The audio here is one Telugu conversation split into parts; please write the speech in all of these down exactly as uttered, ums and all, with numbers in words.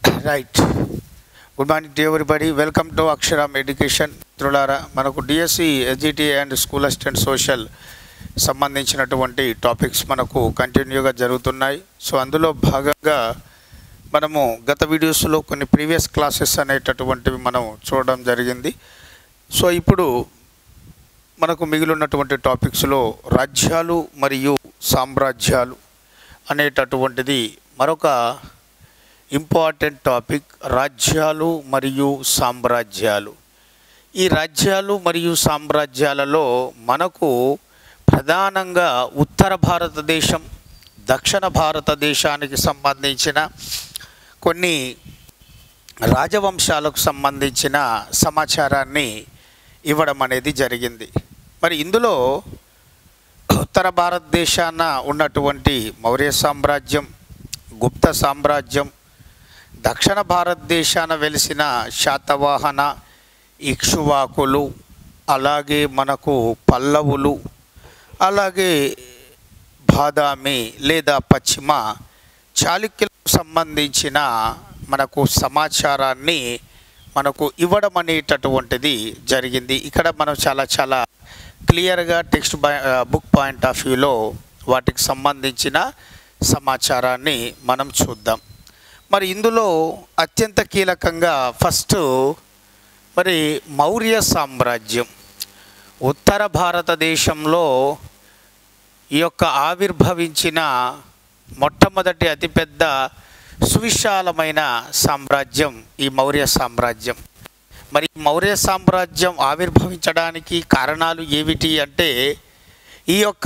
Right. Good morning to everybody. Welcome to Aksharam education. మిత్రులారా, మనకు DSC SGT and school assistant social సంబంధించినటువంటి టాపిక్స్ మనకు కంటిన్యూగా జరుగుతున్నాయి. సో అందులో భాగంగా మనము గత వీడియోస్లో కొన్ని ప్రీవియస్ క్లాసెస్ అనేటటువంటివి మనం చూడడం జరిగింది. సో ఇప్పుడు మనకు మిగిలినటువంటి టాపిక్స్లో రాజ్యాలు మరియు సామ్రాజ్యాలు అనేటటువంటిది మరొక ఇంపార్టెంట్ టాపిక్. రాజ్యాలు మరియు సామ్రాజ్యాలు. ఈ రాజ్యాలు మరియు సామ్రాజ్యాలలో మనకు ప్రధానంగా ఉత్తర భారతదేశం, దక్షిణ భారతదేశానికి సంబంధించిన కొన్ని రాజవంశాలకు సంబంధించిన సమాచారాన్ని ఇవ్వడం అనేది జరిగింది. మరి ఇందులో ఉత్తర భారతదేశాన ఉన్నటువంటి మౌర్య సామ్రాజ్యం, గుప్త సామ్రాజ్యం, దక్షిణ భారతదేశాన వెలిసిన శాతవాహన, ఇక్ష్వాకులు, అలాగే మనకు పల్లవులు, అలాగే బాదామి లేదా పశ్చిమ చాళుక్యులకు సంబంధించిన మనకు సమాచారాన్ని మనకు ఇవ్వడం అనేటటువంటిది జరిగింది. ఇక్కడ మనం చాలా చాలా క్లియర్గా టెక్స్ట్ బుక్ పాయింట్ ఆఫ్ వ్యూలో వాటికి సంబంధించిన సమాచారాన్ని మనం చూద్దాం. మరి ఇందులో అత్యంత కీలకంగా ఫస్ట్ మరి మౌర్య సామ్రాజ్యం ఉత్తర భారతదేశంలో ఈ యొక్క ఆవిర్భవించిన మొట్టమొదటి అతిపెద్ద సువిశాలమైన సామ్రాజ్యం ఈ మౌర్య సామ్రాజ్యం. మరి మౌర్య సామ్రాజ్యం ఆవిర్భవించడానికి కారణాలు ఏమిటి అంటే, ఈ యొక్క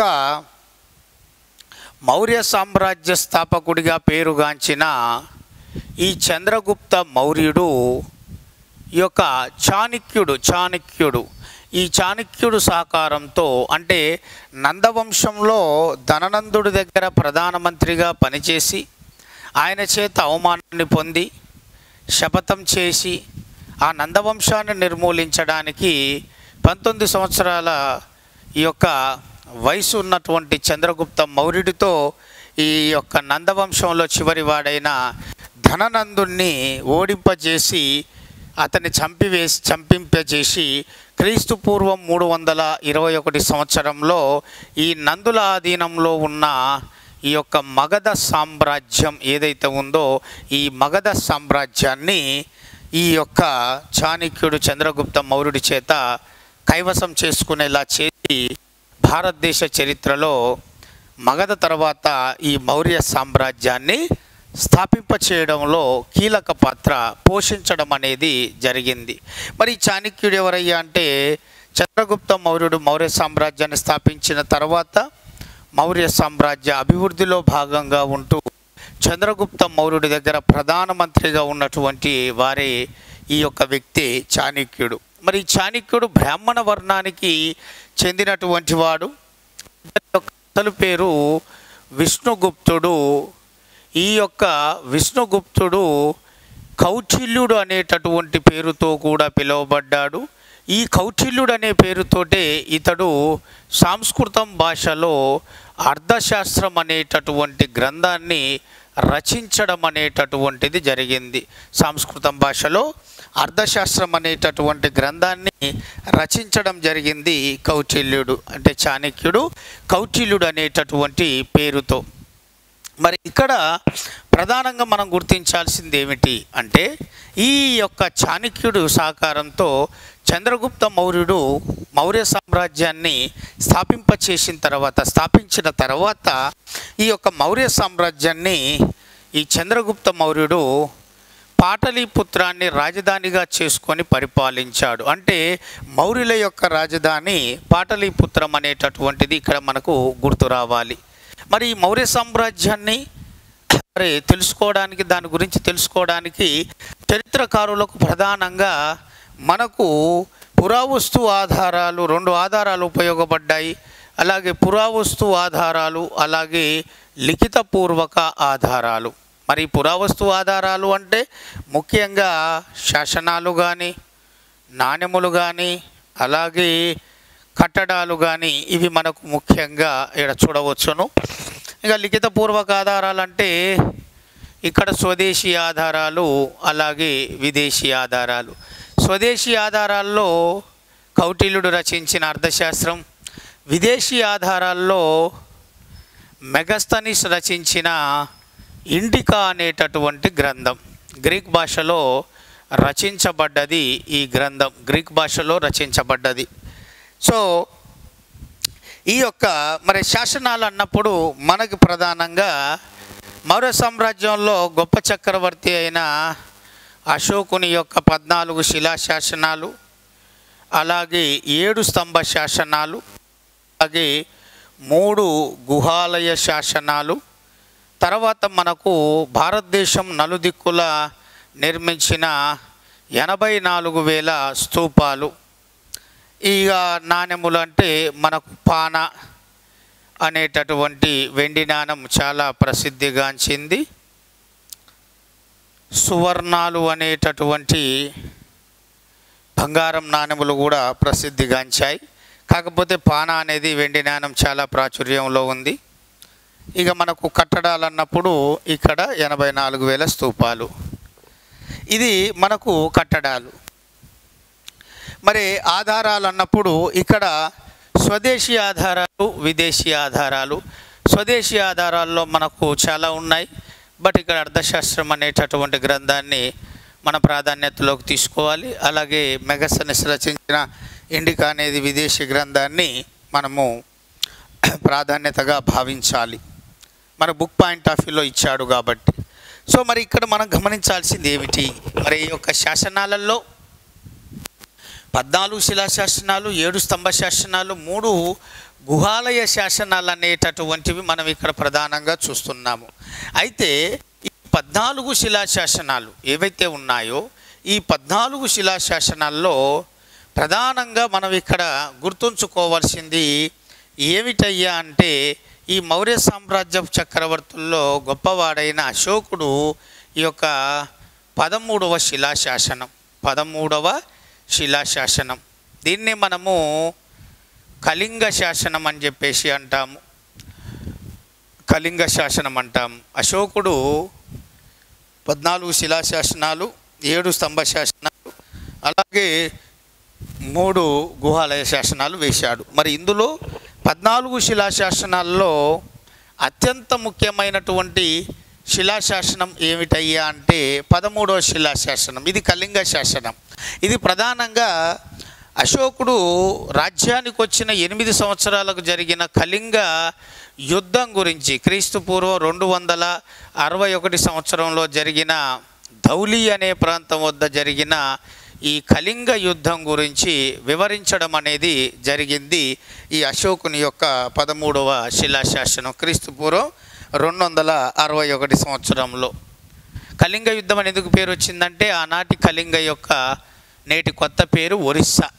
మౌర్య సామ్రాజ్య స్థాపకుడిగా పేరుగాంచిన ఈ చంద్రగుప్త మౌర్యుడు, ఈ యొక్క చాణక్యుడు చాణక్యుడు ఈ చాణక్యుడు సహకారంతో, అంటే నందవంశంలో ధననందుడి దగ్గర ప్రధానమంత్రిగా పనిచేసి ఆయన చేత అవమానాన్ని పొంది శపథం చేసి ఆ నందవంశాన్ని నిర్మూలించడానికి పంతొమ్మిది సంవత్సరాల ఈ యొక్క వయసు ఉన్నటువంటి చంద్రగుప్త మౌర్యుడితో ఈ యొక్క నందవంశంలో చివరి వాడైన ధననందుణ్ణి ఓడింపజేసి అతన్ని చంపివేసి చంపింపజేసి క్రీస్తు పూర్వం మూడు వందల ఇరవై ఒకటి సంవత్సరంలో ఈ నందుల ఆధీనంలో ఉన్న ఈ యొక్క మగధ సామ్రాజ్యం ఏదైతే ఉందో ఈ మగధ సామ్రాజ్యాన్ని ఈ యొక్క చాణక్యుడు చంద్రగుప్త మౌర్యుడి చేత కైవసం చేసుకునేలా చేసి భారతదేశ చరిత్రలో మగధ తర్వాత ఈ మౌర్య సామ్రాజ్యాన్ని స్థాపింపచేయడంలో కీలక పాత్ర పోషించడం అనేది జరిగింది. మరి చాణక్యుడు ఎవరయ్యా అంటే, చంద్రగుప్త మౌర్యుడు మౌర్య సామ్రాజ్యాన్ని స్థాపించిన తర్వాత మౌర్య సామ్రాజ్య అభివృద్ధిలో భాగంగా ఉంటూ చంద్రగుప్త మౌర్యుడి దగ్గర ప్రధానమంత్రిగా ఉన్నటువంటి వారే ఈ యొక్క వ్యక్తి చాణక్యుడు. మరి చాణక్యుడు బ్రాహ్మణ వర్ణానికి చెందినటువంటి వాడు. అసలు పేరు విష్ణుగుప్తుడు. ఈ యొక్క విష్ణుగుప్తుడు కౌటిల్యుడు అనేటటువంటి పేరుతో కూడా పిలువబడ్డాడు. ఈ కౌటిల్యుడు అనే పేరుతోటే ఇతడు సంస్కృతం భాషలో అర్థశాస్త్రం అనేటటువంటి గ్రంథాన్ని రచించడం అనేటటువంటిది జరిగింది. సంస్కృతం భాషలో అర్థశాస్త్రం అనేటటువంటి గ్రంథాన్ని రచించడం జరిగింది కౌటిల్యుడు, అంటే చాణక్యుడు కౌటిల్యుడు అనేటటువంటి పేరుతో. మరి ఇక్కడ ప్రధానంగా మనం గుర్తించాల్సింది ఏమిటి అంటే, ఈ యొక్క చాణక్యుడు సహకారంతో చంద్రగుప్త మౌర్యుడు మౌర్య సామ్రాజ్యాన్ని స్థాపింపచేసిన తర్వాత స్థాపించిన తర్వాత ఈ యొక్క మౌర్య సామ్రాజ్యాన్ని ఈ చంద్రగుప్త మౌర్యుడు పాటలీపుత్రాన్ని రాజధానిగా చేసుకొని పరిపాలించాడు. అంటే మౌర్యుల యొక్క రాజధాని పాటలీపుత్రం అనేటటువంటిది ఇక్కడ మనకు గుర్తు రావాలి. మరి ఈ మౌర్య సామ్రాజ్యాన్ని మరి తెలుసుకోవడానికి, దాని గురించి తెలుసుకోవడానికి చరిత్రకారులకు ప్రధానంగా మనకు పురావస్తు ఆధారాలు, రెండు ఆధారాలు ఉపయోగపడ్డాయి. అలాగే పురావస్తు ఆధారాలు, అలాగే లిఖితపూర్వక ఆధారాలు. మరి పురావస్తు ఆధారాలు అంటే ముఖ్యంగా శాసనాలు కానీ, నాణెములు కానీ, అలాగే కట్టడాలు కానీ ఇవి మనకు ముఖ్యంగా ఇక్కడ చూడవచ్చును. ఇక లిఖితపూర్వక ఆధారాలు అంటే ఇక్కడ స్వదేశీ ఆధారాలు అలాగే విదేశీ ఆధారాలు. స్వదేశీ ఆధారాల్లో కౌటిల్యుడు రచించిన అర్థశాస్త్రం, విదేశీ ఆధారాల్లో మెగస్తనిస్ రచించిన ఇండికా అనేటటువంటి గ్రంథం. గ్రీక్ భాషలో రచించబడ్డది ఈ గ్రంథం, గ్రీక్ భాషలో రచించబడ్డది. సో ఈ యొక్క మరి శాసనాలు అన్నప్పుడు మనకు ప్రధానంగా మౌర్య సామ్రాజ్యంలో గొప్ప చక్రవర్తి అయిన అశోకుని యొక్క పద్నాలుగు శిలాశాసనాలు, అలాగే ఏడు స్తంభ శాసనాలు, అలాగే మూడు గుహాలయ శాసనాలు, తర్వాత మనకు భారతదేశం నలుదిక్కుల నిర్మించిన ఎనభై నాలుగు వేల స్తూపాలు. ఇక నాణెములు అంటే మనకు పాన అనేటటువంటి వెండి నాణం చాలా ప్రసిద్ధిగాంచింది. సువర్ణాలు అనేటటువంటి బంగారం నాణెములు కూడా ప్రసిద్ధిగాంచాయి. కాకపోతే పాన అనేది వెండి నాణం చాలా ప్రాచుర్యంలో ఉంది. ఇక మనకు కట్టడాలు అన్నప్పుడు ఇక్కడ ఎనభై నాలుగు వేల స్తూపాలు. ఇది మనకు కట్టడాలు. మరి ఆధారాలు అన్నప్పుడు ఇక్కడ స్వదేశీ ఆధారాలు, విదేశీ ఆధారాలు. స్వదేశీ ఆధారాల్లో మనకు చాలా ఉన్నాయి. బట్ ఇక్కడ అర్థశాస్త్రం అనేటటువంటి గ్రంథాన్ని మన ప్రాధాన్యతలోకి తీసుకోవాలి. అలాగే మెగస్తనిస్ రచించిన ఇండికా అనేది విదేశీ గ్రంథాన్ని మనము ప్రాధాన్యతగా భావించాలి. మన బుక్ పాయింట్ ఆఫ్ వ్యూలో ఇచ్చాడు కాబట్టి. సో మరి ఇక్కడ మనం గమనించాల్సింది ఏమిటి? మరి ఈ యొక్క శాసనాలలో పద్నాలుగు శిలాశాసనాలు, ఏడు స్తంభ శాసనాలు, మూడు గుహాలయ శాసనాలు అనేటటువంటివి మనం ఇక్కడ ప్రధానంగా చూస్తున్నాము. అయితే ఈ పద్నాలుగు శిలాశాసనాలు ఏవైతే ఉన్నాయో ఈ పద్నాలుగు శిలాశాసనాల్లో ప్రధానంగా మనం ఇక్కడ గుర్తుంచుకోవాల్సింది ఏమిటయ్యా అంటే, ఈ మౌర్య సామ్రాజ్య చక్రవర్తుల్లో గొప్పవాడైన అశోకుడు ఈ యొక్క పదమూడవ శిలాశాసనం పదమూడవ శిలాశాసనం దీన్ని మనము కళింగ శాసనం అని చెప్పేసి అంటాము. కళింగ శాసనం అంటాము. అశోకుడు పద్నాలుగు శిలాశాసనాలు, ఏడు స్తంభ శాసనాలు, అలాగే మూడు గుహాలయ శాసనాలు వేశాడు. మరి ఇందులో పద్నాలుగు శిలాశాసనాల్లో అత్యంత ముఖ్యమైనటువంటి శిలాశాసనం ఏమిటయ్యా అంటే పదమూడవ శిలాశాసనం. ఇది కళింగ శాసనం. ఇది ప్రధానంగా అశోకుడు రాజ్యానికి వచ్చిన ఎనిమిది సంవత్సరాలకు జరిగిన కళింగ యుద్ధం గురించి, క్రీస్తు పూర్వం రెండు వందల అరవై ఒకటి సంవత్సరంలో జరిగిన ధౌలి అనే ప్రాంతం వద్ద జరిగిన ఈ కళింగ యుద్ధం గురించి వివరించడం అనేది జరిగింది ఈ అశోకుని యొక్క పదమూడవ శిలాశాసనం, క్రీస్తు పూర్వం రెండు వందల అరవై ఒకటి సంవత్సరంలో. కళింగ యుద్ధం అని ఎందుకు పేరు వచ్చిందంటే ఆనాటి కళింగ యొక్క నేటి కొత్త పేరు ఒరిస్సా.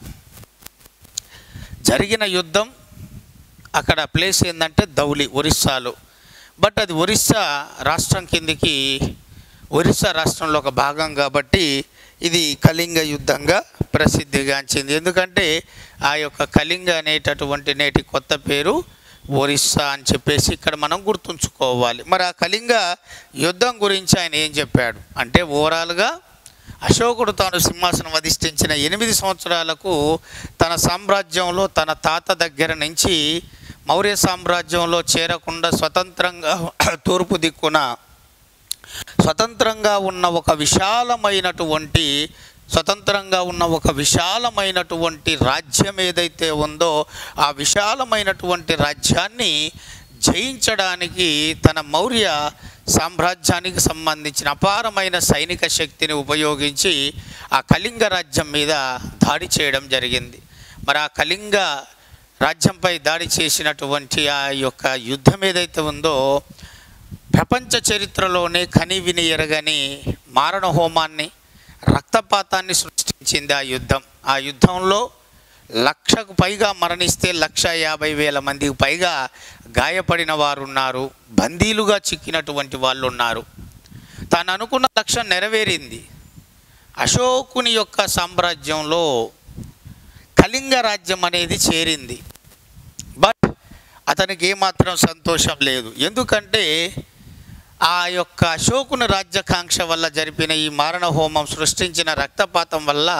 జరిగిన యుద్ధం అక్కడ ప్లేస్ ఏంటంటే ధౌలి, ఒరిస్సాలో. బట్ అది ఒరిస్సా రాష్ట్రం కిందికి, ఒరిస్సా రాష్ట్రంలో ఒక భాగం కాబట్టి ఇది కళింగ యుద్ధంగా ప్రసిద్ధిగాంచింది. ఎందుకంటే ఆ యొక్క కళింగ అనేటటువంటి నేటి కొత్త పేరు ఒరిస్సా అని చెప్పేసి ఇక్కడ మనం గుర్తుంచుకోవాలి. మరి ఆ కళింగ యుద్ధం గురించి ఆయన ఏం చెప్పాడు అంటే, ఓవరాల్గా అశోకుడు తాను సింహాసనం అధిష్ఠించిన ఎనిమిది సంవత్సరాలకు తన సామ్రాజ్యంలో తన తాత దగ్గర నుంచి మౌర్య సామ్రాజ్యంలో చేరకుండా స్వతంత్రంగా తూర్పు దిక్కున స్వతంత్రంగా ఉన్న ఒక విశాలమైనటువంటి స్వతంత్రంగా ఉన్న ఒక విశాలమైనటువంటి రాజ్యం ఏదైతే ఉందో ఆ విశాలమైనటువంటి రాజ్యాన్ని జయించడానికి తన మౌర్య సామ్రాజ్యానికి సంబంధించిన అపారమైన సైనిక శక్తిని ఉపయోగించి ఆ కళింగ రాజ్యం మీద దాడి చేయడం జరిగింది. మరి ఆ కళింగ రాజ్యంపై దాడి చేసినటువంటి ఆ యొక్క యుద్ధం ఏదైతే ఉందో ప్రపంచ చరిత్రలోనే కనివిని ఎరగని మారణ హోమాన్ని, రక్తపాతాన్ని సృష్టించింది ఆ యుద్ధం. ఆ యుద్ధంలో లక్షకు పైగా మరణిస్తే లక్ష యాభై వేల మందికి పైగా గాయపడిన వారు ఉన్నారు, బందీలుగా చిక్కినటువంటి వాళ్ళు ఉన్నారు. తాను అనుకున్న లక్ష్యం నెరవేరింది. అశోకుని యొక్క సామ్రాజ్యంలో కళింగ రాజ్యం అనేది చేరింది. బట్ అతనికి ఏమాత్రం సంతోషం లేదు. ఎందుకంటే ఆ యొక్క అశోకుని రాజ్యాకాంక్ష వల్ల జరిపిన ఈ మారణ హోమం సృష్టించిన రక్తపాతం వల్ల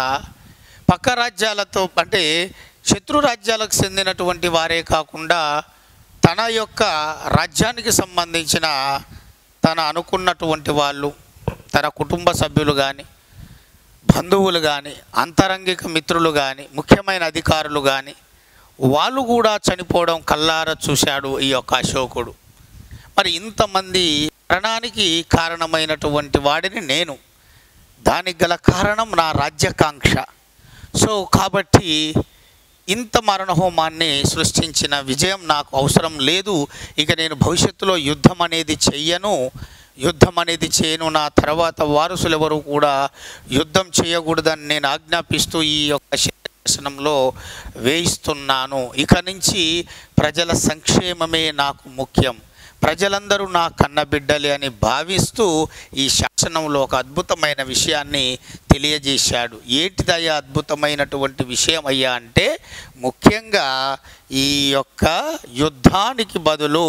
పక్క రాజ్యాలతో అంటే శత్రు రాజ్యాలకు చెందినటువంటి వారే కాకుండా తన యొక్క రాజ్యానికి సంబంధించిన తన అనుకున్నటువంటి వాళ్ళు, తన కుటుంబ సభ్యులు కానీ, బంధువులు కానీ, అంతరంగిక మిత్రులు కానీ, ముఖ్యమైన అధికారులు కానీ వాళ్ళు కూడా చనిపోవడం కల్లారా చూశాడు ఈ యొక్క అశోకుడు. మరి ఇంతమంది మరణానికి కారణమైనటువంటి వాడిని నేను, దానికి గల కారణం నా రాజ్యాకాంక్ష. సో కాబట్టి ఇంత మరణహోమాన్ని సృష్టించిన విజయం నాకు అవసరం లేదు, ఇక నేను భవిష్యత్తులో యుద్ధం అనేది చెయ్యను, యుద్ధం అనేది చేయను, నా తర్వాత వారసులు ఎవరు కూడా యుద్ధం చేయకూడదని నేను ఆజ్ఞాపిస్తూ ఈ యొక్క శాసనంలో వేయిస్తున్నాను. ఇక నుంచి ప్రజల సంక్షేమమే నాకు ముఖ్యం, ప్రజలందరూ నా కన్నబిడ్డలే అని భావిస్తూ ఈ శాసనంలో ఒక అద్భుతమైన విషయాన్ని తెలియజేశాడు. ఏంటిదయ్యా అద్భుతమైనటువంటి విషయం అయ్యా అంటే, ముఖ్యంగా ఈ యొక్క యుద్ధానికి బదులు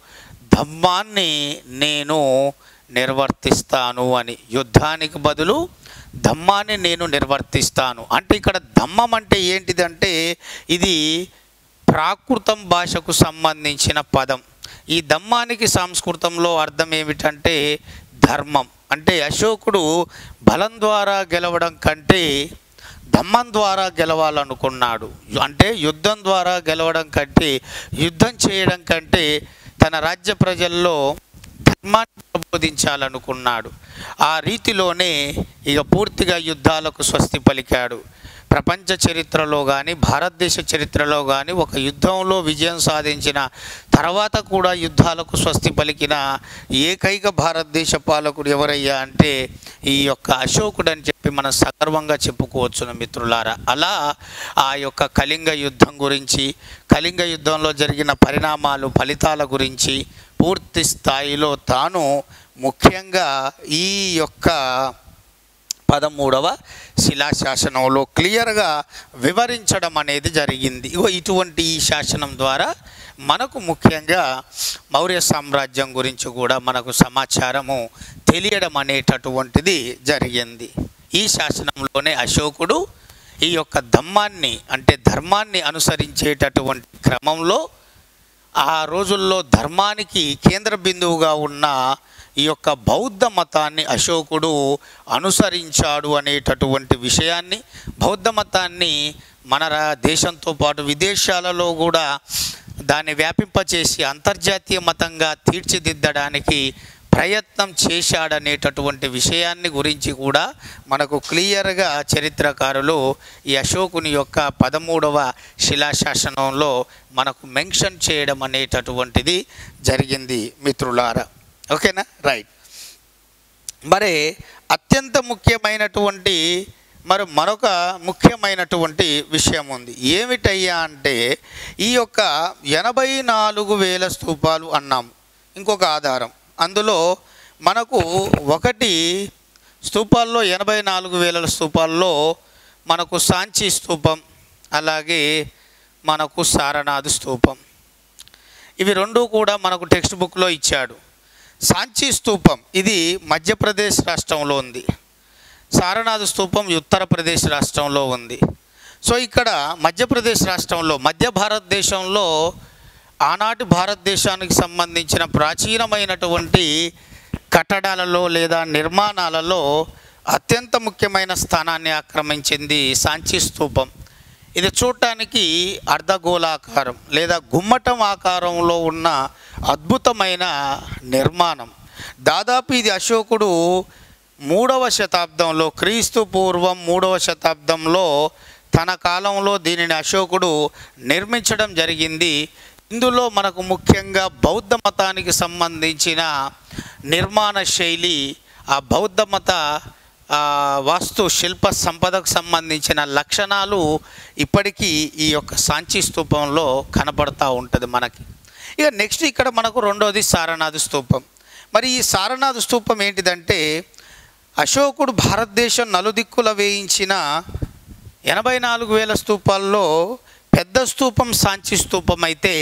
ధమ్మాన్ని నేను నిర్వర్తిస్తాను అని. యుద్ధానికి బదులు ధమ్మాన్ని నేను నిర్వర్తిస్తాను అంటే ఇక్కడ ధమ్మం అంటే ఏంటిదంటే ఇది ప్రాకృతం భాషకు సంబంధించిన పదం. ఈ ధమ్మానికి సంస్కృతంలో అర్థం ఏమిటంటే ధర్మం. అంటే అశోకుడు బలం ద్వారా గెలవడం కంటే ధమ్మం ద్వారా గెలవాలనుకున్నాడు. అంటే యుద్ధం ద్వారా గెలవడం కంటే, యుద్ధం చేయడం కంటే తన రాజ్య ప్రజల్లో ధర్మాన్ని ప్రబోధించాలనుకున్నాడు. ఆ రీతిలోనే ఇక పూర్తిగా యుద్ధాలకు స్వస్తి పలికాడు. ప్రపంచ చరిత్రలో కానీ, భారతదేశ చరిత్రలో కానీ ఒక యుద్ధంలో విజయం సాధించిన తర్వాత కూడా యుద్ధాలకు స్వస్తి పలికిన ఏకైక భారతదేశ పాలకుడు ఎవరయ్యా అంటే ఈ యొక్క అశోకుడు అని చెప్పి మనం సగర్వంగా చెప్పుకోవచ్చును మిత్రులారా. అలా ఆ యొక్క కళింగ యుద్ధం గురించి, కళింగ యుద్ధంలో జరిగిన పరిణామాలు, ఫలితాల గురించి పూర్తి స్థాయిలో తాను ముఖ్యంగా ఈ యొక్క పదమూడవ శిలాశాసనంలో క్లియర్గా వివరించడం అనేది జరిగింది. ఇగో ఇటువంటి ఈ శాసనం ద్వారా మనకు ముఖ్యంగా మౌర్య సామ్రాజ్యం గురించి కూడా మనకు సమాచారము తెలియడం అనేటటువంటిది జరిగింది. ఈ శాసనంలోనే అశోకుడు ఈ యొక్క ధమ్మాన్ని అంటే ధర్మాన్ని అనుసరించేటటువంటి క్రమంలో ఆ రోజుల్లో ధర్మానికి కేంద్ర బిందువుగా ఉన్న ఈ యొక్క బౌద్ధ మతాన్ని అశోకుడు అనుసరించాడు అనేటటువంటి విషయాన్ని, బౌద్ధ మతాన్ని మన దేశంతో పాటు విదేశాలలో కూడా దాన్ని వ్యాపింపచేసి అంతర్జాతీయ మతంగా తీర్చిదిద్దడానికి ప్రయత్నం చేశాడనేటటువంటి విషయాన్ని గురించి కూడా మనకు క్లియర్గా చరిత్రకారులు ఈ అశోకుని యొక్క పదమూడవ శిలాశాసనంలో మనకు మెన్షన్ చేయడం అనేటటువంటిది జరిగింది మిత్రులారా. ఓకేనా, రైట్. మరి అత్యంత ముఖ్యమైనటువంటి మరి మరొక ముఖ్యమైనటువంటి విషయం ఉంది. ఏమిటయ్యా అంటే ఈ యొక్క ఎనభై నాలుగు వేల స్తూపాలు అన్నాము. ఇంకొక ఆధారం అందులో మనకు ఒకటి స్తూపాల్లో ఎనభై నాలుగు వేల స్తూపాల్లో మనకు సాంచి స్తూపం, అలాగే మనకు సారనాథ్ స్తూపం, ఇవి రెండు కూడా మనకు టెక్స్ట్ బుక్లో ఇచ్చాడు. సాంచి స్తూపం ఇది మధ్యప్రదేశ్ రాష్ట్రంలో ఉంది, సారనాథ్ స్తూపం ఉత్తరప్రదేశ్ రాష్ట్రంలో ఉంది. సో ఇక్కడ మధ్యప్రదేశ్ రాష్ట్రంలో, మధ్య భారతదేశంలో ఆనాటి భారతదేశానికి సంబంధించిన ప్రాచీనమైనటువంటి కట్టడాలలో లేదా నిర్మాణాలలో అత్యంత ముఖ్యమైన స్థానాన్ని ఆక్రమించింది సాంచి స్తూపం. ఇది చూడటానికి అర్ధగోళాకారం లేదా గుమ్మటం ఆకారంలో ఉన్న అద్భుతమైన నిర్మాణం. దాదాపు ఇది అశోకుడు మూడవ శతాబ్దంలో, క్రీస్తు పూర్వం మూడవ శతాబ్దంలో తన కాలంలో దీనిని అశోకుడు నిర్మించడం జరిగింది. ఇందులో మనకు ముఖ్యంగా బౌద్ధ మతానికి సంబంధించిన నిర్మాణ శైలి, ఆ బౌద్ధ మత వాస్తు శిల్ప సంపదకు సంబంధించిన లక్షణాలు ఇప్పటికీ ఈ యొక్క సాంచి స్తూపంలో కనపడతా ఉంటుంది మనకి. ఇక నెక్స్ట్ ఇక్కడ మనకు రెండోది సారనాథ్ స్తూపం. మరి ఈ సారనాథ్ స్తూపం ఏంటిదంటే అశోకుడు భారతదేశం నలుదిక్కుల వేయించిన ఎనభై నాలుగు వేల స్తూపాల్లో పెద్ద స్తూపం సాంచి స్తూపం అయితే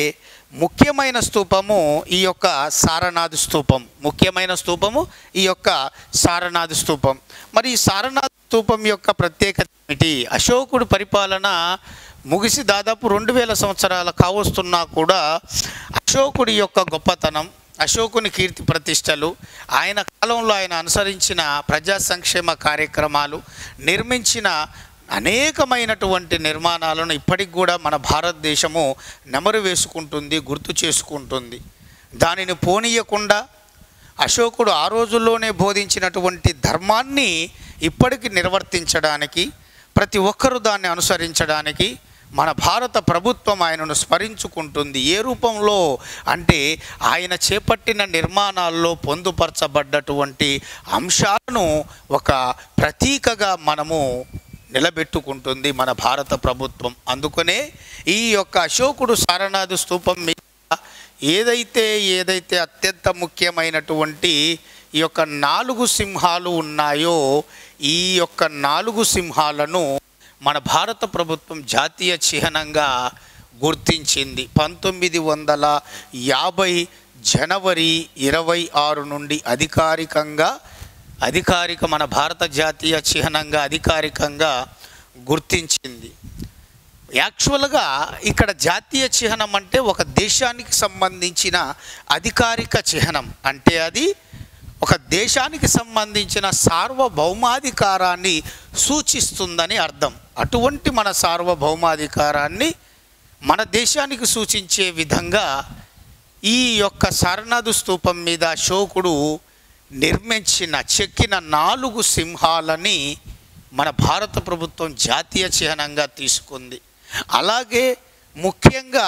ముఖ్యమైన స్తూపము ఈ యొక్క సారనాథ్ స్తూపం. ముఖ్యమైన స్తూపము ఈ యొక్క సారనాథ్ స్తూపం. మరి ఈ సారనాథ్ స్తూపం యొక్క ప్రత్యేకత ఏమిటి? అశోకుడు పరిపాలన ముగిసి దాదాపు రెండు వేల సంవత్సరాలు కావస్తున్నా కూడా అశోకుడి యొక్క గొప్పతనం, అశోకుని కీర్తి ప్రతిష్టలు, ఆయన కాలంలో ఆయన అనుసరించిన ప్రజా సంక్షేమ కార్యక్రమాలు, నిర్మించిన అనేకమైనటువంటి నిర్మాణాలను ఇప్పటికి కూడా మన భారతదేశము నెమరు వేసుకుంటుంది, గుర్తు చేసుకుంటుంది. దానిని పోనీయకుండా అశోకుడు ఆ రోజుల్లోనే బోధించినటువంటి ధర్మాన్ని ఇప్పటికి నిర్వర్తించడానికి, ప్రతి ఒక్కరూ దాన్ని అనుసరించడానికి మన భారత ప్రభుత్వం ఆయనను స్మరించుకుంటుంది. ఏ రూపంలో అంటే ఆయన చేపట్టిన నిర్మాణాల్లో పొందుపరచబడ్డటువంటి అంశాలను ఒక ప్రతీకగా మనము నిలబెట్టుకుంటుంది మన భారత ప్రభుత్వం. అందుకనే ఈ యొక్క అశోకుడు సారనాథ్ స్తూపం మీద ఏదైతే ఏదైతే అత్యంత ముఖ్యమైనటువంటి ఈ యొక్క నాలుగు సింహాలు ఉన్నాయో, ఈ యొక్క నాలుగు సింహాలను మన భారత ప్రభుత్వం జాతీయ చిహ్నంగా గుర్తించింది. పంతొమ్మిది వందల యాభై జనవరి ఇరవై ఆరు నుండి అధికారికంగా అధికారిక మన భారత జాతీయ చిహ్నంగా అధికారికంగా గుర్తించింది. యాక్చువల్గా ఇక్కడ జాతీయ చిహ్నం అంటే ఒక దేశానికి సంబంధించిన అధికారిక చిహ్నం, అంటే అది ఒక దేశానికి సంబంధించిన సార్వభౌమాధికారాన్ని సూచిస్తుందని అర్థం. అటువంటి మన సార్వభౌమాధికారాన్ని మన దేశానికి సూచించే విధంగా ఈ యొక్క సారనాథ్ స్తూపం మీద అశోకుడు నిర్మించిన చెక్కిన నాలుగు సింహాలని మన భారత ప్రభుత్వం జాతీయ చిహ్నంగా తీసుకుంది. అలాగే ముఖ్యంగా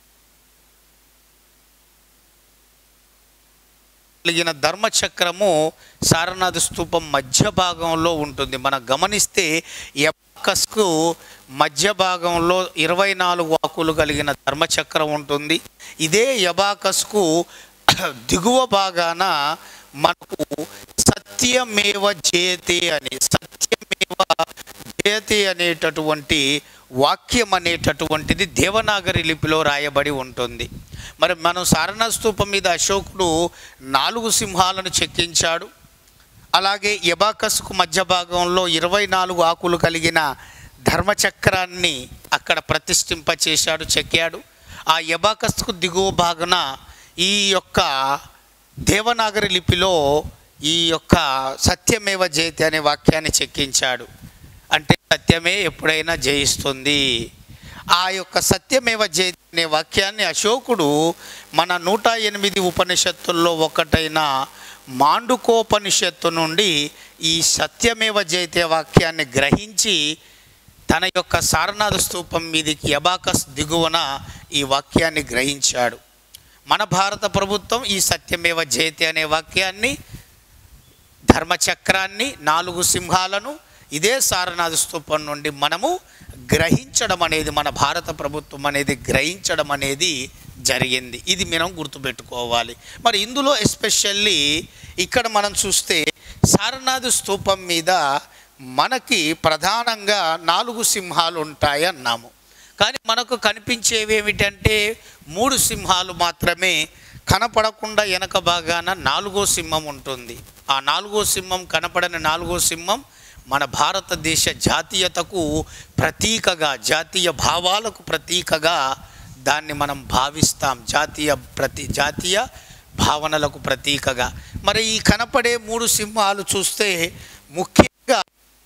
కలిగిన ధర్మచక్రము సారనాథ్ స్తూపం మధ్య భాగంలో ఉంటుంది. మనం గమనిస్తే ఎబాకస్కు మధ్య భాగంలో ఇరవై నాలుగు ఆకులు కలిగిన ధర్మచక్రం ఉంటుంది. ఇదే ఎబాకస్కు దిగువ భాగాన మనకు సత్యమేవ జయతే అని సత్యమేవ జయతే అనేటటువంటి వాక్యం అనేటటువంటిది దేవనాగరి లిపిలో రాయబడి ఉంటుంది. మరి మనం సారనాథ్ స్తూపం మీద అశోకుడు నాలుగు సింహాలను చెక్కించాడు. అలాగే ఎబాకస్కు మధ్య భాగంలో ఇరవై నాలుగు ఆకులు కలిగిన ధర్మచక్రాన్ని అక్కడ ప్రతిష్ఠింపచేశాడు, చెక్కాడు. ఆ ఎబాకస్కు దిగువ భాగన ఈ యొక్క దేవనాగరి లిపిలో ఈ యొక్క సత్యమేవ జయతే అనే వాక్యాన్ని చెక్కించాడు. అంటే సత్యమే ఎప్పుడైనా జయిస్తుంది. ఆ యొక్క సత్యమేవ జయతే అనే వాక్యాన్ని అశోకుడు మన నూట ఎనిమిది ఉపనిషత్తుల్లో ఒకటైన మాండుకోపనిషత్తు నుండి ఈ సత్యమేవ జయతే వాక్యాన్ని గ్రహించి తన యొక్క సారనాథ్ స్తూపం మీదికి ఎబాకస్ దిగువన ఈ వాక్యాన్ని గ్రహించాడు. మన భారత ప్రభుత్వం ఈ సత్యమేవ జయతే అనే వాక్యాన్ని, ధర్మచక్రాన్ని, నాలుగు సింహాలను ఇదే సారనాథ్ స్తూపం నుండి మనము గ్రహించడం అనేది, మన భారత ప్రభుత్వం అనేది గ్రహించడం అనేది జరిగింది. ఇది మనం గుర్తుపెట్టుకోవాలి. మరి ఇందులో ఎస్పెషల్లీ ఇక్కడ మనం చూస్తే సారనాథ్ స్తూపం మీద మనకి ప్రధానంగా నాలుగు సింహాలు ఉంటాయి అన్నాము. కానీ మనకు కనిపించేవి ఏమిటంటే మూడు సింహాలు మాత్రమే. కనపడకుండా వెనక భాగాన నాలుగో సింహం ఉంటుంది. ఆ నాలుగో సింహం, కనపడని నాలుగో సింహం మన భారతదేశ జాతీయతకు ప్రతీకగా, జాతీయ భావాలకు ప్రతీకగా దాన్ని మనం భావిస్తాం. జాతీయ ప్రతి జాతీయ భావనలకు ప్రతీకగా. మరి ఈ కనపడే మూడు సింహాలు చూస్తే ముఖ్యంగా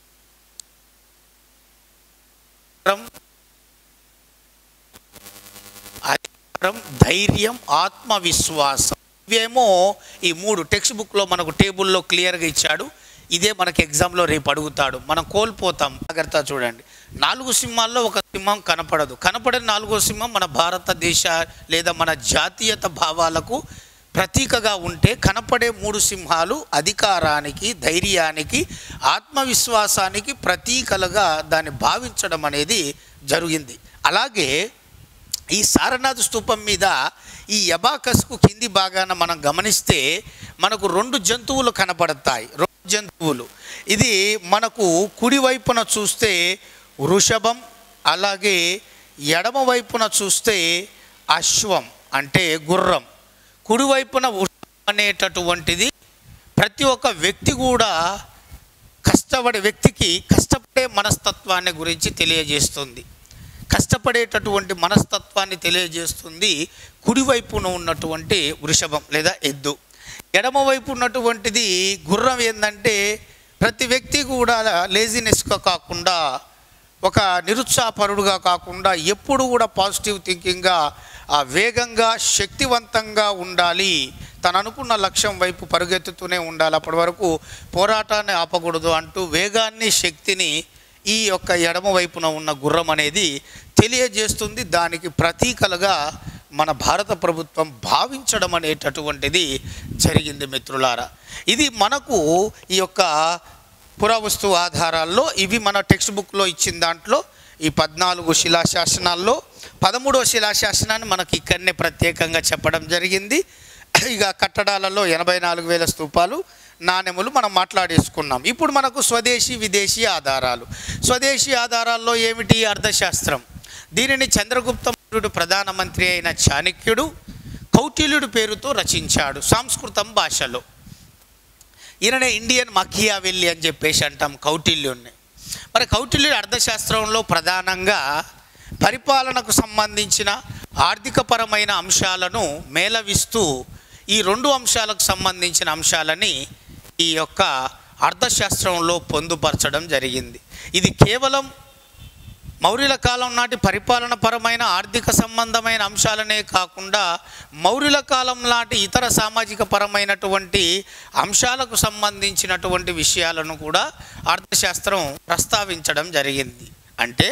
అధికారం, ధైర్యం, ఆత్మవిశ్వాసం, ఇవేమో ఈ మూడు టెక్స్ట్ బుక్లో మనకు టేబుల్లో క్లియర్గా ఇచ్చాడు. ఇదే మనకి ఎగ్జామ్లో రేపు అడుగుతాడు. మనం కోల్పోతాం. జాగ్రత్త చూడండి. నాలుగు సింహాల్లో ఒక సింహం కనపడదు. కనపడని నాలుగో సింహం మన భారతదేశ లేదా మన జాతీయత భావాలకు ప్రతీకగా ఉంటే, కనపడే మూడు సింహాలు అధికారానికి, ధైర్యానికి, ఆత్మవిశ్వాసానికి ప్రతీకలుగా దాన్ని భావించడం అనేది జరిగింది. అలాగే ఈ సారనాథ్ స్తూపం మీద ఈ ఎబాకస్కు కింది భాగాన మనం గమనిస్తే మనకు రెండు జంతువులు కనపడతాయి. రెండు జంతువులు. ఇది మనకు కుడివైపున చూస్తే వృషభం, అలాగే ఎడమ వైపున చూస్తే అశ్వం. అంటే గుర్రం, కుడివైపున వృషభం అనేటటువంటిది ప్రతి ఒక్క వ్యక్తి కూడా కష్టపడే వ్యక్తికి కష్టపడే మనస్తత్వాన్ని గురించి తెలియజేస్తుంది. కష్టపడేటటువంటి మనస్తత్వాన్ని తెలియజేస్తుంది కుడివైపున ఉన్నటువంటి వృషభం లేదా ఎద్దు. ఎడమవైపు ఉన్నటువంటిది గుర్రం ఏంటంటే ప్రతి వ్యక్తి కూడా లేజినెస్గా కాకుండా, ఒక నిరుత్సాహపరుడుగా కాకుండా ఎప్పుడు కూడా పాజిటివ్ థింకింగ్గా, వేగంగా శక్తివంతంగా ఉండాలి, తను అనుకున్న లక్ష్యం వైపు పరుగెత్తుతూనే ఉండాలి, అప్పటి వరకు పోరాటాన్ని ఆపకూడదు అంటూ వేగాన్ని శక్తిని ఈ యొక్క ఎడమ వైపున ఉన్న గుర్రం అనేది తెలియజేస్తుంది. దానికి ప్రతీకలుగా మన భారత ప్రభుత్వం భావించడం అనేటటువంటిది జరిగింది మిత్రులారా. ఇది మనకు ఈ యొక్క పురావస్తు ఆధారాల్లో, ఇవి మన టెక్స్ట్ బుక్లో ఇచ్చిన దాంట్లో ఈ పద్నాలుగు శిలాశాసనాల్లో పదమూడవ శిలాశాసనాన్ని మనకి ఇక్కడనే ప్రత్యేకంగా చెప్పడం జరిగింది. ఇక కట్టడాలలో ఎనభై నాలుగు వేల స్తూపాలు, నాణెములు మనం మాట్లాడేసుకున్నాం. ఇప్పుడు మనకు స్వదేశీ విదేశీ ఆధారాలు. స్వదేశీ ఆధారాల్లో ఏమిటి? అర్థశాస్త్రం. దీనిని చంద్రగుప్త మౌర్యుడు ప్రధానమంత్రి అయిన చాణక్యుడు కౌటిల్యుడి పేరుతో రచించాడు సంస్కృతం భాషలో. ఈయననే ఇండియన్ మకియావెల్లి అని చెప్పేసి అంటాం కౌటిల్యుడిని. మరి కౌటిల్యుడి అర్థశాస్త్రంలో ప్రధానంగా పరిపాలనకు సంబంధించిన ఆర్థికపరమైన అంశాలను మేళవిస్తూ ఈ రెండు అంశాలకు సంబంధించిన అంశాలని ఈ యొక్క అర్థశాస్త్రంలో పొందుపరచడం జరిగింది. ఇది కేవలం మౌర్యుల కాలం నాటి పరిపాలన పరమైన ఆర్థిక సంబంధమైన అంశాలనే కాకుండా మౌర్యుల కాలం నాటి ఇతర సామాజిక పరమైనటువంటి అంశాలకు సంబంధించినటువంటి విషయాలను కూడా అర్థశాస్త్రం ప్రస్తావించడం జరిగింది. అంటే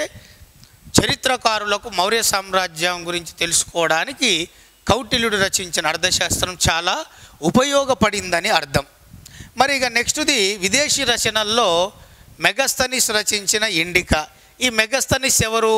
చరిత్రకారులకు మౌర్య సామ్రాజ్యం గురించి తెలుసుకోవడానికి కౌటిల్యుడు రచించిన అర్థశాస్త్రం చాలా ఉపయోగపడిందని అర్థం. మరి ఇక నెక్స్ట్ది విదేశీ రచనల్లో మెగస్తనిస్ రచించిన ఇండికా. ఈ మెగస్తనిస్ ఎవరు?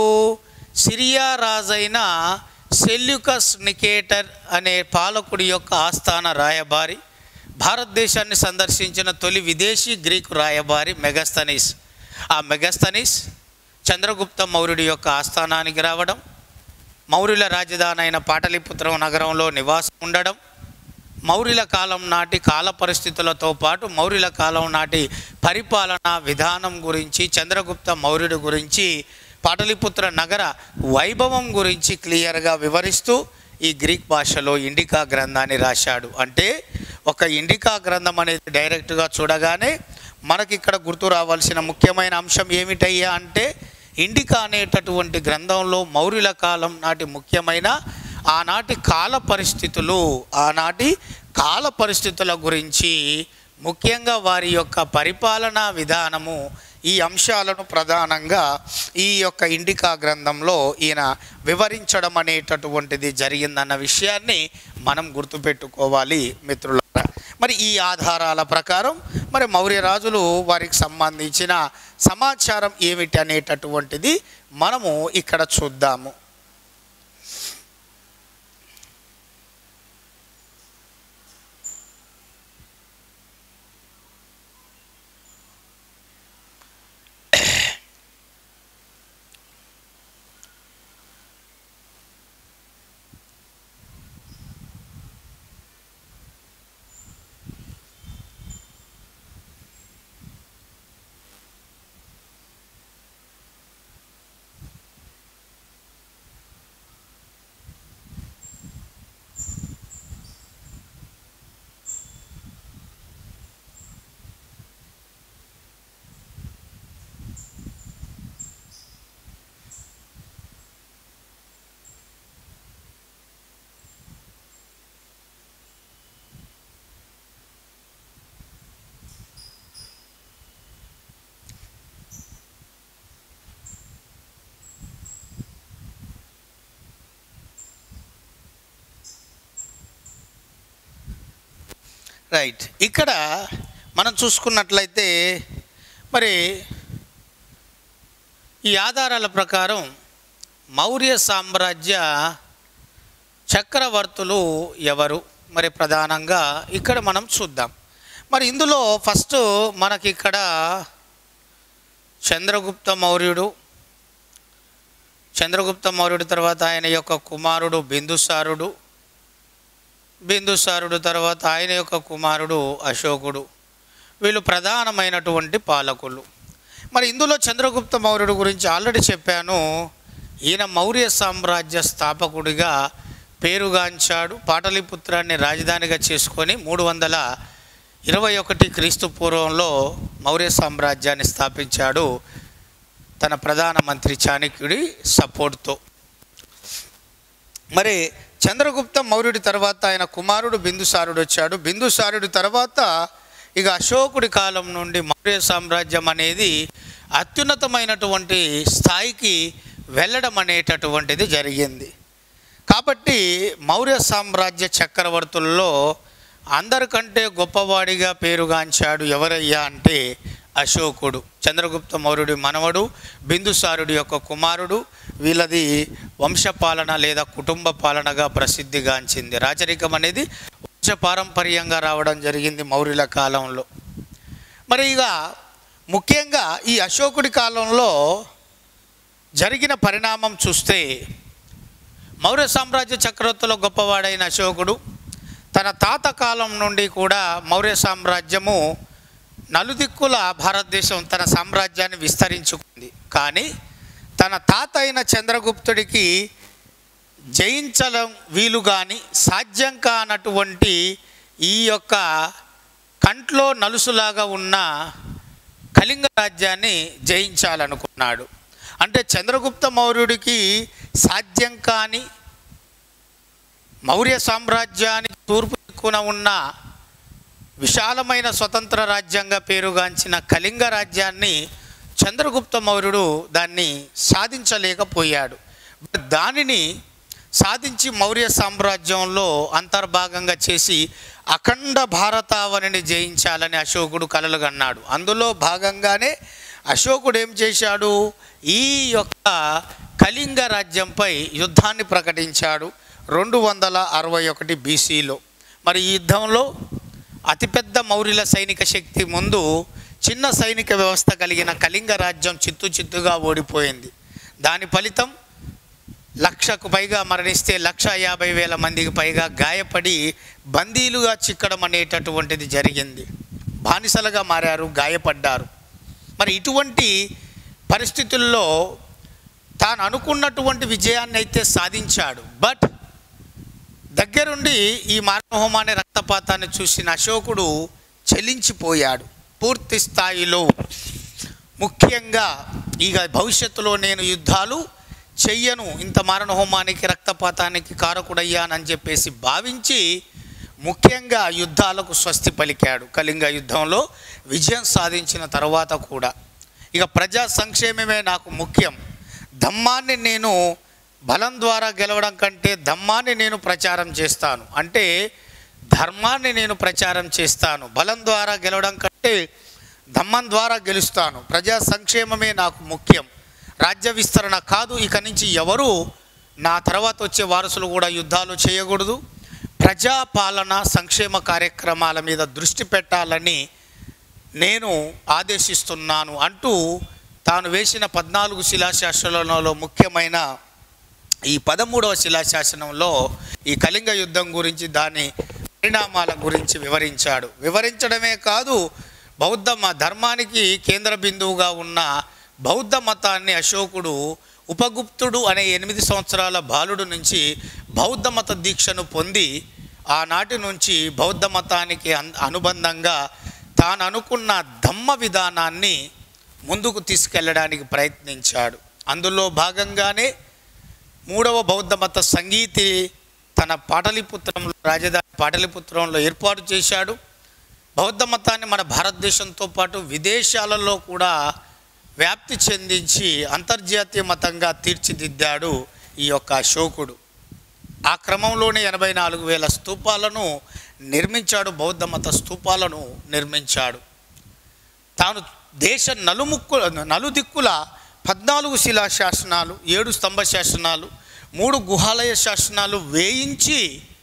సిరియా రాజైన సెల్యూకస్ నికేటర్ అనే పాలకుడి యొక్క ఆస్థాన రాయబారి, భారతదేశాన్ని సందర్శించిన తొలి విదేశీ గ్రీకు రాయబారి మెగస్తనిస్. ఆ మెగస్తనిస్ చంద్రగుప్త మౌర్యుడి యొక్క ఆస్థానానికి రావడం, మౌర్యుల రాజధాని అయిన పాటలీపుత్రం నగరంలో నివాసం ఉండడం, మౌర్యుల కాలం నాటి కాల పరిస్థితులతో పాటు మౌర్యుల కాలం నాటి పరిపాలనా విధానం గురించి, చంద్రగుప్త మౌర్యుడి గురించి, పాటలీపుత్ర నగర వైభవం గురించి క్లియర్గా వివరిస్తూ ఈ గ్రీక్ భాషలో ఇండికా గ్రంథాన్ని రాశాడు. అంటే ఒక ఇండికా గ్రంథం అనేది డైరెక్ట్గా చూడగానే మనకి ఇక్కడ గుర్తు రావాల్సిన ముఖ్యమైన అంశం ఏమిటయ్యా అంటే, ఇండికా అనేటటువంటి గ్రంథంలో మౌర్యుల కాలం నాటి ముఖ్యమైన ఆనాటి కాల పరిస్థితులు, ఆనాటి కాల పరిస్థితుల గురించి, ముఖ్యంగా వారి యొక్క పరిపాలనా విధానము, ఈ అంశాలను ప్రధానంగా ఈ యొక్క ఇండికా గ్రంథంలో ఈయన వివరించడం అనేటటువంటిది జరిగిందన్న విషయాన్ని మనం గుర్తుపెట్టుకోవాలి మిత్రులారా. మరి ఈ ఆధారాల ప్రకారం మరి మౌర్య రాజులు వారికి సంబంధించిన సమాచారం ఏమిటి అనేటటువంటిది మనము ఇక్కడ చూద్దాము. రైట్, ఇక్కడ మనం చూసుకున్నట్లయితే మరి ఈ ఆధారాల ప్రకారం మౌర్య సామ్రాజ్య చక్రవర్తులు ఎవరు మరి ప్రధానంగా ఇక్కడ మనం చూద్దాం. మరి ఇందులో ఫస్ట్ మనకి ఇక్కడ చంద్రగుప్త మౌర్యుడు, చంద్రగుప్త మౌర్యుడి తర్వాత ఆయన యొక్క కుమారుడు బిందుసారుడు, బిందుసారుడు తర్వాత ఆయన యొక్క కుమారుడు అశోకుడు. వీళ్ళు ప్రధానమైనటువంటి పాలకులు. మరి ఇందులో చంద్రగుప్త మౌర్యుడు గురించి ఆల్రెడీ చెప్పాను. ఈయన మౌర్య సామ్రాజ్య స్థాపకుడిగా పేరుగాంచాడు. పాటలీపుత్రాన్ని రాజధానిగా చేసుకొని మూడు వందల ఇరవై ఒకటి క్రీస్తు పూర్వంలో మౌర్య సామ్రాజ్యాన్ని స్థాపించాడు తన ప్రధానమంత్రి చాణక్యుడి సపోర్ట్తో. మరి చంద్రగుప్త మౌర్యుడి తర్వాత ఆయన కుమారుడు బిందుసారుడు వచ్చాడు. బిందుసారుడి తర్వాత ఇక అశోకుడి కాలం నుండి మౌర్య సామ్రాజ్యం అనేది అత్యున్నతమైనటువంటి స్థాయికి వెళ్ళడం అనేటటువంటిది జరిగింది. కాబట్టి మౌర్య సామ్రాజ్య చక్రవర్తుల్లో అందరికంటే గొప్పవాడిగా పేరుగాంచాడు ఎవరయ్యా అంటే అశోకుడు. చంద్రగుప్త మౌర్యుడి మనవడు, బిందుసారుడి యొక్క కుమారుడు. వీళ్ళది వంశపాలన లేదా కుటుంబ పాలనగా ప్రసిద్ధిగాంచింది. రాచరికం అనేది వంశపారంపర్యంగా రావడం జరిగింది మౌర్యుల కాలంలో. మరి ఇక ముఖ్యంగా ఈ అశోకుడి కాలంలో జరిగిన పరిణామం చూస్తే, మౌర్య సామ్రాజ్య చక్రవర్తుల గొప్పవాడైన అశోకుడు తన తాత కాలం నుండి కూడా మౌర్య సామ్రాజ్యము నలుదిక్కుల భారతదేశం తన సామ్రాజ్యాన్ని విస్తరించుకుంది. కానీ తన తాత అయిన చంద్రగుప్తుడికి జయించడం వీలు కానీ సాధ్యం కానటువంటి ఈ యొక్క కంట్లో నలుసులాగా ఉన్న కళింగ రాజ్యాన్ని జయించాలనుకున్నాడు. అంటే చంద్రగుప్త మౌర్యుడికి సాధ్యం కాని మౌర్య సామ్రాజ్యానికి తూర్పు దిక్కున ఉన్న విశాలమైన స్వతంత్ర రాజ్యంగా పేరుగాంచిన కళింగ రాజ్యాన్ని చంద్రగుప్త మౌర్యుడు దాన్ని సాధించలేకపోయాడు. దానిని సాధించి మౌర్య సామ్రాజ్యంలో అంతర్భాగంగా చేసి అఖండ భారతావనిని జయించాలని అశోకుడు కలలు కన్నాడు. అందులో భాగంగానే అశోకుడు ఏం చేశాడు, ఈ యొక్క కళింగ రాజ్యంపై యుద్ధాన్ని ప్రకటించాడు రెండు వందల అరవై ఒకటి బీసీలో. మరి ఈ యుద్ధంలో అతిపెద్ద మౌర్యుల సైనిక శక్తి ముందు చిన్న సైనిక వ్యవస్థ కలిగిన కళింగ రాజ్యం చిత్తు చిత్తుగా ఓడిపోయింది. దాని ఫలితం లక్షకు పైగా మరణిస్తే లక్ష యాభై వేల మందికి పైగా గాయపడి బందీలుగా చిక్కడం అనేటటువంటిది జరిగింది. బానిసలుగా మారారు, గాయపడ్డారు. మరి ఇటువంటి పరిస్థితుల్లో తాను అనుకున్నటువంటి విజయాన్ని అయితే సాధించాడు. బట్ దగ్గరుండి ఈ మారణహోమాన్ని రక్తపాతాన్ని చూసిన అశోకుడు చెలించిపోయాడు పూర్తి స్థాయిలో. ముఖ్యంగా ఇక భవిష్యత్తులో నేను యుద్ధాలు చెయ్యను, ఇంత మారణహోమానికి రక్తపాతానికి కారకుడయ్యానని చెప్పేసి భావించి ముఖ్యంగా యుద్ధాలకు స్వస్తి పలికాడు. కళింగ యుద్ధంలో విజయం సాధించిన తర్వాత కూడా ఇక ప్రజా సంక్షేమమే నాకు ముఖ్యం, ధమ్మాన్ని నేను బలం ద్వారా గెలవడం కంటే ధమ్మాన్ని నేను ప్రచారం చేస్తాను, అంటే ధర్మాన్ని నేను ప్రచారం చేస్తాను, బలం ద్వారా గెలవడం కంటే ధమ్మం ద్వారా గెలుస్తాను, ప్రజా సంక్షేమమే నాకు ముఖ్యం, రాజ్య విస్తరణ కాదు, ఇక నుంచి ఎవరు నా తర్వాత వచ్చే వారసులు కూడా యుద్ధాలు చేయకూడదు, ప్రజాపాలన సంక్షేమ కార్యక్రమాల మీద దృష్టి పెట్టాలని నేను ఆదేశిస్తున్నాను అంటూ తాను వేసిన పద్నాలుగు శిలాశాసనాలలో ముఖ్యమైన ఈ పదమూడవ శిలాశాసనంలో ఈ కళింగ యుద్ధం గురించి దాని పరిణామాల గురించి వివరించాడు. వివరించడమే కాదు, బౌద్ధ ధర్మానికి కేంద్ర బిందువుగా ఉన్న బౌద్ధ మతాన్ని అశోకుడు ఉపగుప్తుడు అనే ఎనిమిది సంవత్సరాల బాలుడు నుంచి బౌద్ధ మత దీక్షను పొంది ఆనాటి నుంచి బౌద్ధ మతానికి అనుబంధంగా తాను అనుకున్న ధమ్మ విధానాన్ని ముందుకు తీసుకెళ్ళడానికి ప్రయత్నించాడు. అందులో భాగంగానే మూడవ బౌద్ధ మత సంగీతి తన పాటలీపుత్రంలో రాజధాని పాటలీపుత్రంలో ఏర్పాటు చేశాడు. బౌద్ధ మతాన్ని మన భారతదేశంతో పాటు విదేశాలలో కూడా వ్యాప్తి చెందించి అంతర్జాతీయ మతంగా తీర్చిదిద్దాడు ఈ యొక్క అశోకుడు. ఆ క్రమంలోనే ఎనభై నాలుగు వేల స్తూపాలను నిర్మించాడు, బౌద్ధ మత స్తూపాలను నిర్మించాడు. తాను దేశ నలుముక్కు నలుదిక్కుల పద్నాలుగు శిలా శాసనాలు, ఏడు స్తంభ శాసనాలు, మూడు గుహాలయ శాసనాలు వేయించి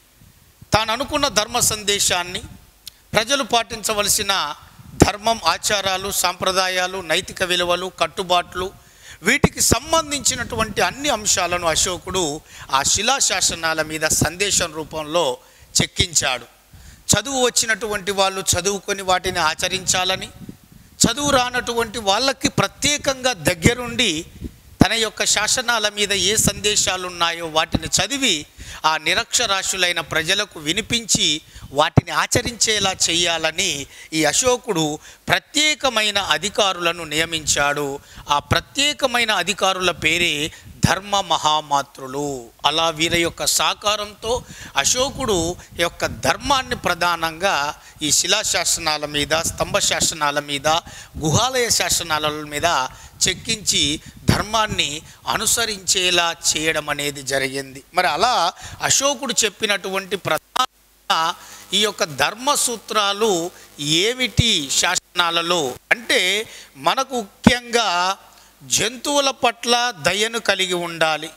తాను అనుకున్న ధర్మ సందేశాన్ని, ప్రజలు పాటించవలసిన ధర్మం, ఆచారాలు, సాంప్రదాయాలు, నైతిక విలువలు, కట్టుబాట్లు, వీటికి సంబంధించినటువంటి అన్ని అంశాలను అశోకుడు ఆ శిలాశాసనాల మీద సందేశం రూపంలో చెక్కించాడు. చదువు వచ్చినటువంటి వాళ్ళు చదువుకొని వాటిని ఆచరించాలని, చదువు రానటువంటి వాళ్ళకి ప్రత్యేకంగా దగ్గరుండి తన యొక్క శాసనాల మీద ఏ సందేశాలు ఉన్నాయో వాటిని చదివి ఆ నిరక్షరాస్యులైన ప్రజలకు వినిపించి వాటిని ఆచరించేలా చేయాలని ఈ అశోకుడు ప్రత్యేకమైన అధికారులను నియమించాడు. ఆ ప్రత్యేకమైన అధికారుల పేరే ధర్మ మహామాత్రులు. అలా వీరి యొక్క సహకారంతో అశోకుడు యొక్క ధర్మాన్ని ప్రధానంగా ఈ శిలాశాసనాల మీద, స్తంభ శాసనాల మీద, గుహాలయ శాసనాల మీద చెక్కించి ధర్మాన్ని అనుసరించేలా చేయడం అనేది జరిగింది. మరి అలా అశోకుడు చెప్పినటువంటి ప్రధాన ఈ యొక్క ధర్మ సూత్రాలు ఏమిటి శాసనాలలో అంటే, మనకు ముఖ్యంగా జంతువుల పట్ల దయను కలిగి ఉండాలి,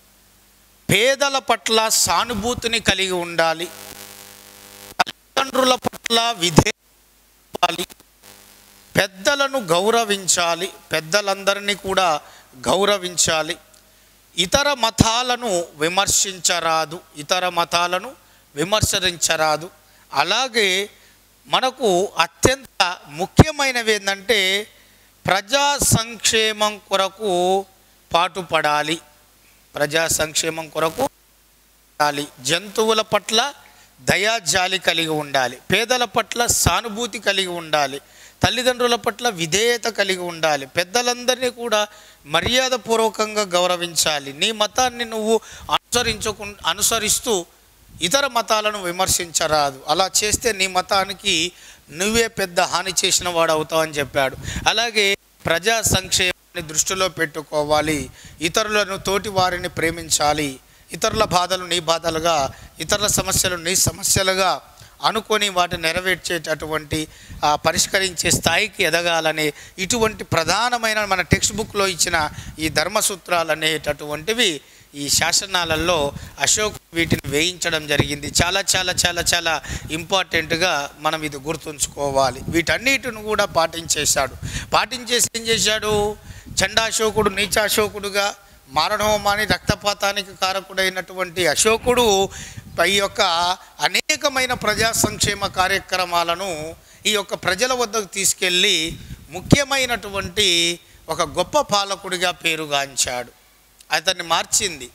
పేదల పట్ల సానుభూతిని కలిగి ఉండాలి, తల్లిదండ్రుల పట్ల విధేయాలి, పెద్దలను గౌరవించాలి, పెద్దలందరినీ కూడా గౌరవించాలి, ఇతర మతాలను విమర్శించరాదు ఇతర మతాలను విమర్శించరాదు అలాగే మనకు అత్యంత ముఖ్యమైనవి ఏంటంటే ప్రజా సంక్షేమం కొరకు పాటుపడాలి ప్రజా సంక్షేమం కొరకు పాటుపడాలి జంతువుల పట్ల దయాజాలి కలిగి ఉండాలి, పేదల పట్ల సానుభూతి కలిగి ఉండాలి, తల్లిదండ్రుల పట్ల విధేయత కలిగి ఉండాలి, పెద్దలందరినీ కూడా మర్యాదపూర్వకంగా గౌరవించాలి. నీ మతాన్ని నువ్వు అనుసరించకు అనుసరిస్తూ ఇతర మతాలను విమర్శించరాదు. అలా చేస్తే నీ మతానికి నువ్వే పెద్ద హాని చేసిన వాడు అవుతావని చెప్పాడు. అలాగే ప్రజా సంక్షేమాన్ని దృష్టిలో పెట్టుకోవాలి, ఇతరులను తోటి వారిని ప్రేమించాలి, ఇతరుల బాధలు నీ బాధలుగా, ఇతరుల సమస్యలు నీ సమస్యలుగా అనుకొని వాటిని నెరవేర్చేటటువంటి పరిష్కరించే స్థాయికి ఎదగాలని ఇటువంటి ప్రధానమైన మన టెక్స్ట్ బుక్లో ఇచ్చిన ఈ ధర్మసూత్రాలు అనేటటువంటివి ఈ శాసనాలలో అశోక్ వీటిని వేయించడం జరిగింది. చాలా చాలా చాలా చాలా ఇంపార్టెంట్గా మనం ఇది గుర్తుంచుకోవాలి. వీటన్నిటిని కూడా పాటించేశాడు. పాటించేసి ఏం చేశాడు? చండాశోకుడు నీచాశోకుడుగా, మారణహోమాని రక్తపాతానికి కారకుడైనటువంటి అశోకుడు ఈ యొక్క అనేకమైన ప్రజా సంక్షేమ కార్యక్రమాలను ఈ యొక్క ప్రజల వద్దకు తీసుకెళ్ళి ముఖ్యమైనటువంటి ఒక గొప్ప పాలకుడిగా పేరుగాంచాడు. అతన్ని మార్చింది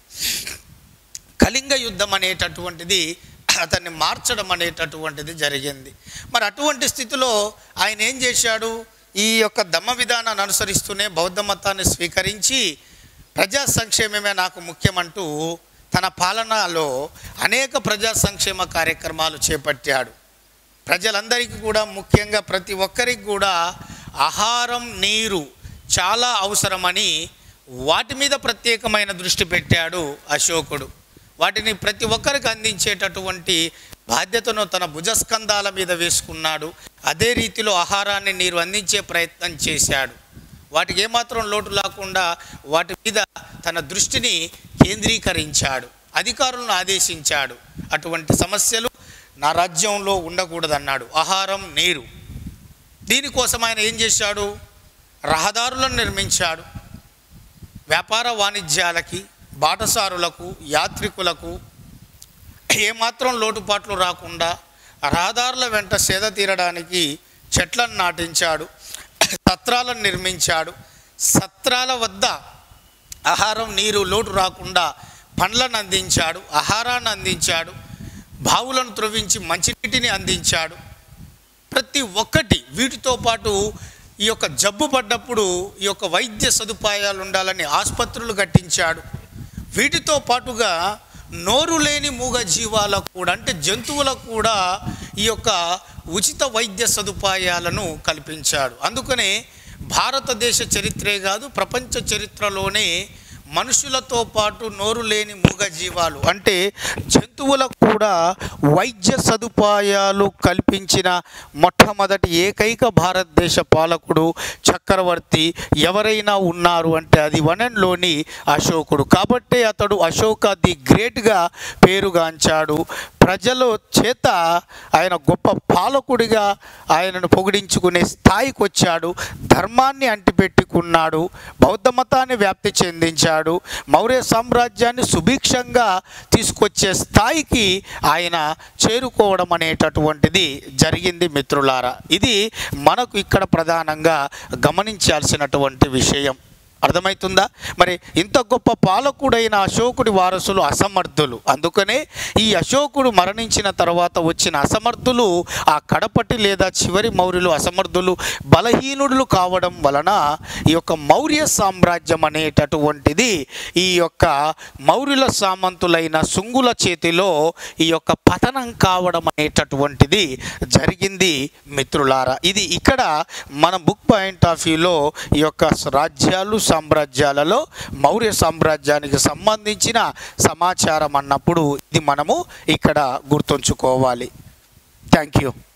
కళింగ యుద్ధం అనేటటువంటిది, అతన్ని మార్చడం అనేటటువంటిది జరిగింది. మరి అటువంటి స్థితిలో ఆయన ఏం చేశాడు? ఈ యొక్క ధమ్మ విధానాన్ని అనుసరిస్తూనే బౌద్ధ మతాన్ని స్వీకరించి ప్రజా సంక్షేమమే నాకు ముఖ్యమంటూ తన పాలనలో అనేక ప్రజా సంక్షేమ కార్యక్రమాలు చేపట్టాడు. ప్రజలందరికీ కూడా, ముఖ్యంగా ప్రతి ఒక్కరికి కూడా ఆహారం, నీరు చాలా అవసరమని వాటి మీద ప్రత్యేకమైన దృష్టి పెట్టాడు అశోకుడు. వాటిని ప్రతి ఒక్కరికి అందించేటటువంటి బాధ్యతను తన భుజస్కంధాల మీద వేసుకున్నాడు. అదే రీతిలో ఆహారాన్ని, నీరు అందించే ప్రయత్నం చేశాడు. వాటికి ఏమాత్రం లోటు లేకుండా వాటి మీద తన దృష్టిని కేంద్రీకరించాడు. అధికారులను ఆదేశించాడు, అటువంటి సమస్యలు నా రాజ్యంలో ఉండకూడదన్నాడు. ఆహారం, నీరు, దీనికోసం ఆయన ఏం చేశాడు? రహదారులను నిర్మించాడు. వ్యాపార వాణిజ్యాలకి, బాటసారులకు, యాత్రికులకు ఏమాత్రం లోటుపాట్లు రాకుండా రహదారుల వెంట సేద తీరడానికి చెట్లను నాటించాడు. సత్రాలను నిర్మించాడు. సత్రాల వద్ద ఆహారం, నీరు లోటు రాకుండా పండ్లను అందించాడు, ఆహారాన్ని అందించాడు, బావులను త్రవ్వించి మంచినీటిని అందించాడు. ప్రతి ఒక్కటి వీటితో పాటు ఈ యొక్క జబ్బు పడ్డప్పుడు ఈ యొక్క వైద్య సదుపాయాలు ఉండాలని ఆసుపత్రులు కట్టించాడు. వీటితో పాటుగా నోరు లేని మూగ జీవాలకు కూడా, అంటే జంతువులకు కూడా ఈ యొక్క ఉచిత వైద్య సదుపాయాలను కల్పించాడు. అందుకనే భారతదేశ చరిత్రే కాదు, ప్రపంచ చరిత్రలోనే మనుషులతో పాటు నోరు లేని మూగ జీవాలు అంటే జంతువులకు కూడా వైద్య సదుపాయాలు కల్పించిన మొట్టమొదటి ఏకైక భారతదేశ పాలకుడు, చక్రవర్తి ఎవరైనా ఉన్నారు అంటే అది వనంలోని అశోకుడు. కాబట్టే అతడు అశోక ది గ్రేట్గా పేరుగాంచాడు. ప్రజల చేత ఆయన గొప్ప పాలకుడిగా ఆయనను పొగిడించుకునే స్థాయికి వచ్చాడు. ధర్మాన్ని అంటిపెట్టుకున్నాడు, బౌద్ధ మతాన్ని వ్యాప్తి చెందించాడు, మౌర్య సామ్రాజ్యాన్ని సుభిక్షంగా తీసుకొచ్చే స్థాయికి ఆయన చేరుకోవడం అనేటటువంటిది జరిగింది మిత్రులారా. ఇది మనకు ఇక్కడ ప్రధానంగా గమనించాల్సినటువంటి విషయం. అర్థమవుతుందా? మరి ఇంత గొప్ప పాలకుడైన అశోకుడి వారసులు అసమర్థులు. అందుకనే ఈ అశోకుడు మరణించిన తర్వాత వచ్చిన అసమర్థులు ఆ కడపటి లేదా చివరి మౌర్యులు అసమర్థులు, బలహీనుడులు కావడం వలన ఈ యొక్క మౌర్య సామ్రాజ్యం అనేటటువంటిది ఈ యొక్క మౌర్యుల సామంతులైన సుంగుల చేతిలో ఈ యొక్క పతనం కావడం అనేటటువంటిది జరిగింది మిత్రులారా. ఇది ఇక్కడ మన బుక్ పాయింట్ ఆఫ్ వ్యూలో ఈ యొక్క రాజ్యాలు సామ్రాజ్యాలలో మౌర్య సామ్రాజ్యానికి సంబంధించిన సమాచారం అన్నప్పుడు ఇది మనము ఇక్కడ గుర్తుంచుకోవాలి. Thank you.